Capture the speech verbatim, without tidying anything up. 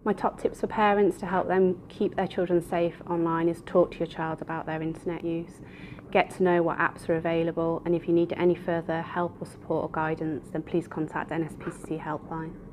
My top tips for parents to help them keep their children safe online is talk to your child about their internet use. Get to know what apps are available, and if you need any further help or support or guidance, then please contact N S P C C helpline.